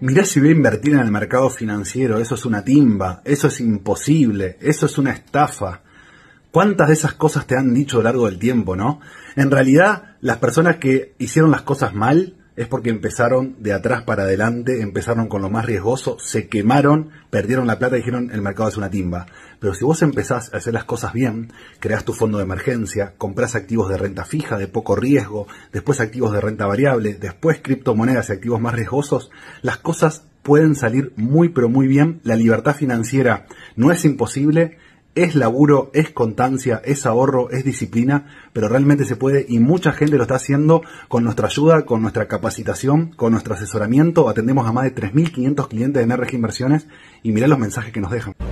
Mirá si voy a invertir en el mercado financiero, eso es una timba, eso es imposible, eso es una estafa. ¿Cuántas de esas cosas te han dicho a lo largo del tiempo, no? En realidad, las personas que hicieron las cosas mal es porque empezaron de atrás para adelante, empezaron con lo más riesgoso, se quemaron, perdieron la plata y dijeron el mercado es una timba. Pero si vos empezás a hacer las cosas bien, creás tu fondo de emergencia, comprás activos de renta fija, de poco riesgo, después activos de renta variable, después criptomonedas y activos más riesgosos, las cosas pueden salir muy pero muy bien. La libertad financiera no es imposible. Es laburo, es constancia, es ahorro, es disciplina, pero realmente se puede y mucha gente lo está haciendo con nuestra ayuda, con nuestra capacitación, con nuestro asesoramiento. Atendemos a más de 3.500 clientes de NRG Inversiones y mirá los mensajes que nos dejan.